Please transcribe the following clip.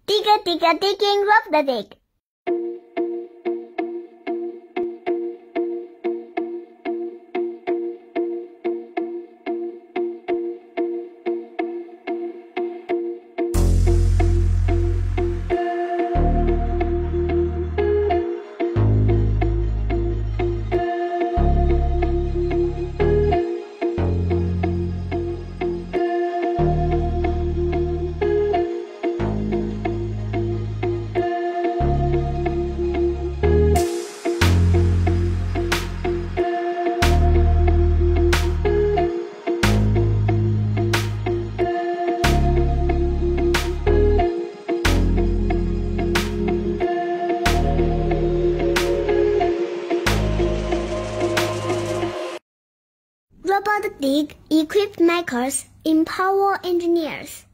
Digger, digger, digging, rob the dig. Robot Dig equipped makers empower engineers.